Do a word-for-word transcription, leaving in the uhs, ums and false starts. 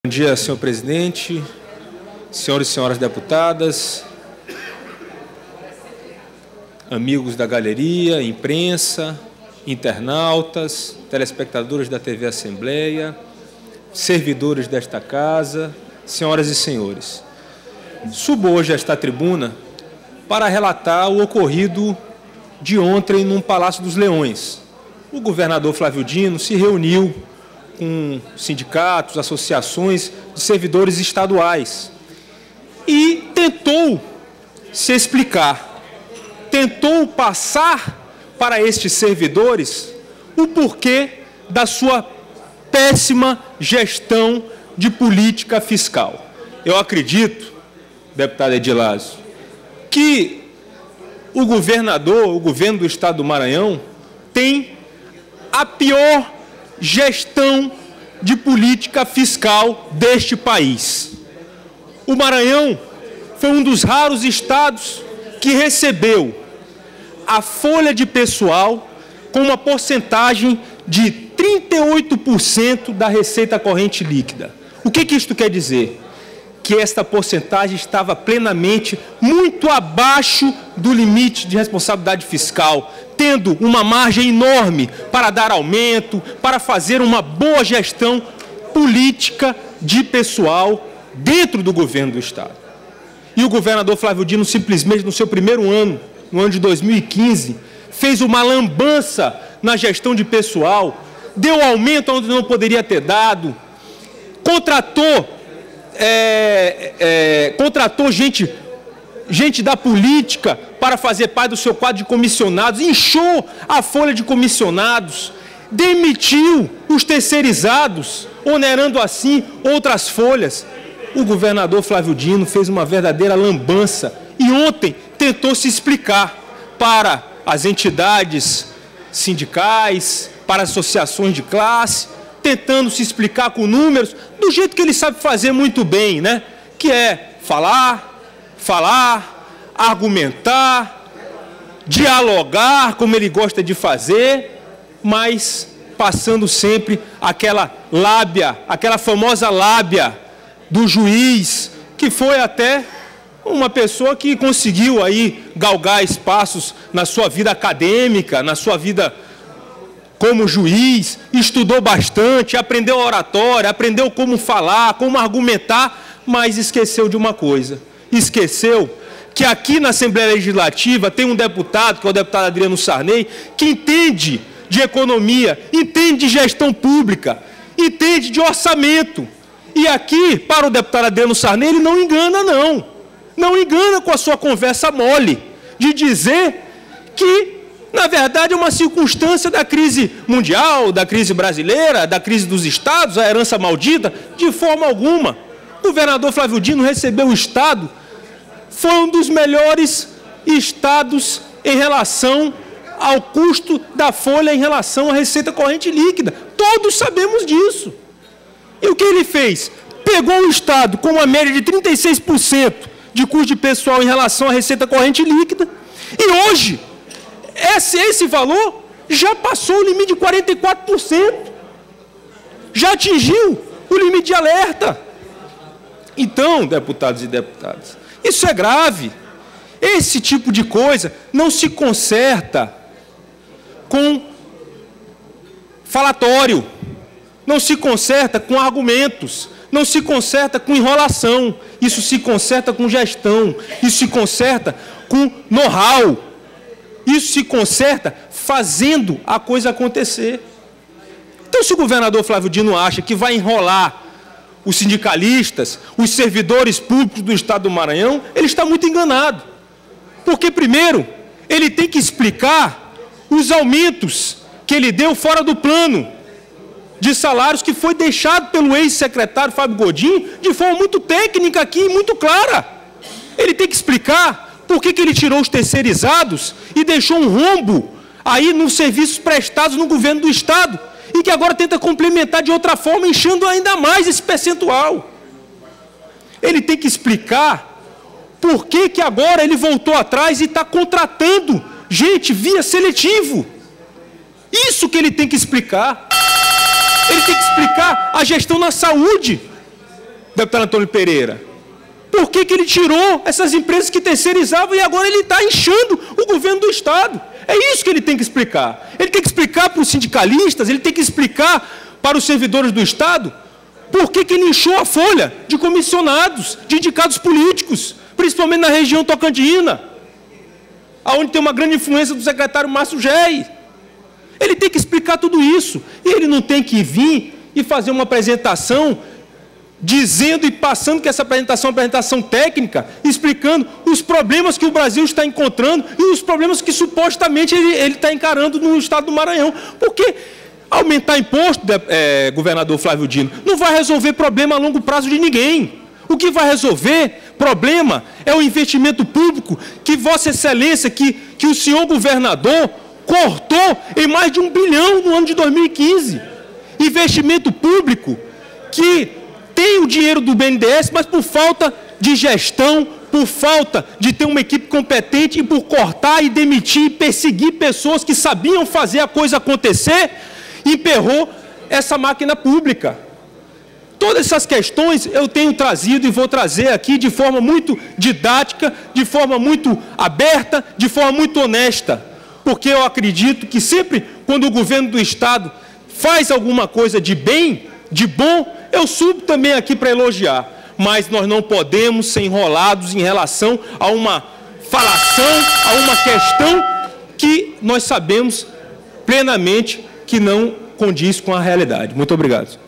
Bom dia, senhor presidente, senhores e senhoras deputadas, amigos da galeria, imprensa, internautas, telespectadores da T V Assembleia, servidores desta casa, senhoras e senhores. Subo hoje a esta tribuna para relatar o ocorrido de ontem no Palácio dos Leões. O governador Flávio Dino se reuniu com sindicatos, associações de servidores estaduais e tentou se explicar, tentou passar para estes servidores o porquê da sua péssima gestão de política fiscal. Eu acredito, deputado Edilásio, que o governador, o governo do estado do Maranhão, tem a pior gestão de política fiscal deste país. O Maranhão foi um dos raros estados que recebeu a folha de pessoal com uma porcentagem de trinta e oito por cento da receita corrente líquida. O que que isto quer dizer? Que esta porcentagem estava plenamente muito abaixo do limite de responsabilidade fiscal, tendo uma margem enorme para dar aumento, para fazer uma boa gestão política de pessoal dentro do governo do estado. E o governador Flávio Dino, simplesmente no seu primeiro ano, no ano de dois mil e quinze, fez uma lambança na gestão de pessoal, deu aumento onde não poderia ter dado, contratou É, é, contratou gente, gente da política para fazer parte do seu quadro de comissionados, inchou a folha de comissionados, demitiu os terceirizados, onerando assim outras folhas. O governador Flávio Dino fez uma verdadeira lambança e ontem tentou se explicar para as entidades sindicais, para as associações de classe, tentando se explicar com números, do jeito que ele sabe fazer muito bem, né? Que é falar, falar, argumentar, dialogar, como ele gosta de fazer, mas passando sempre aquela lábia, aquela famosa lábia do juiz, que foi até uma pessoa que conseguiu aí galgar espaços na sua vida acadêmica, na sua vida como juiz, estudou bastante, aprendeu oratória, aprendeu como falar, como argumentar, mas esqueceu de uma coisa. Esqueceu que aqui na Assembleia Legislativa tem um deputado, que é o deputado Adriano Sarney, que entende de economia, entende de gestão pública, entende de orçamento. E aqui, para o deputado Adriano Sarney, ele não engana, não. Não engana com a sua conversa mole, de dizer que na verdade, é uma circunstância da crise mundial, da crise brasileira, da crise dos estados, a herança maldita, de forma alguma. O governador Flávio Dino recebeu o estado, foi um dos melhores estados em relação ao custo da folha, em relação à receita corrente líquida. Todos sabemos disso. E o que ele fez? Pegou o estado com uma média de trinta e seis por cento de custo de pessoal em relação à receita corrente líquida, e hoje Esse, esse valor já passou o limite de quarenta e quatro por cento. Já atingiu o limite de alerta. Então, deputados e deputadas, isso é grave. Esse tipo de coisa não se conserta com falatório, não se conserta com argumentos, não se conserta com enrolação. Isso se conserta com gestão, isso se conserta com know-how. Isso se conserta fazendo a coisa acontecer. Então, se o governador Flávio Dino acha que vai enrolar os sindicalistas, os servidores públicos do estado do Maranhão, ele está muito enganado. Porque, primeiro, ele tem que explicar os aumentos que ele deu fora do plano de salários que foi deixado pelo ex-secretário Fábio Godinho de forma muito técnica aqui, muito clara. Ele tem que explicar por que que ele tirou os terceirizados e deixou um rombo aí nos serviços prestados no governo do estado e que agora tenta complementar de outra forma, enchendo ainda mais esse percentual. Ele tem que explicar por que que agora ele voltou atrás e está contratando gente via seletivo. Isso que ele tem que explicar. Ele tem que explicar a gestão na saúde. deputado Antônio Pereira? Por que que ele tirou essas empresas que terceirizavam e agora ele está inchando o governo do Estado? É isso que ele tem que explicar. Ele tem que explicar para os sindicalistas, ele tem que explicar para os servidores do Estado por que que ele inchou a folha de comissionados, de indicados políticos, principalmente na região tocantina, onde tem uma grande influência do secretário Márcio Gei. Ele tem que explicar tudo isso. E ele não tem que vir e fazer uma apresentação dizendo e passando que essa apresentação é uma apresentação técnica, explicando os problemas que o Brasil está encontrando e os problemas que supostamente ele, ele está encarando no estado do Maranhão. Porque aumentar imposto, é, governador Flávio Dino, não vai resolver problema a longo prazo de ninguém. O que vai resolver problema é o investimento público que Vossa Excelência, que, que o senhor governador cortou em mais de um bilhão no ano de dois mil e quinze. Investimento público que tem o dinheiro do B N D E S, mas por falta de gestão, por falta de ter uma equipe competente e por cortar e demitir e perseguir pessoas que sabiam fazer a coisa acontecer, emperrou essa máquina pública. Todas essas questões eu tenho trazido e vou trazer aqui de forma muito didática, de forma muito aberta, de forma muito honesta, porque eu acredito que sempre quando o governo do Estado faz alguma coisa de bem, de bom, eu subo também aqui para elogiar, mas nós não podemos ser enrolados em relação a uma falação, a uma questão que nós sabemos plenamente que não condiz com a realidade. Muito obrigado.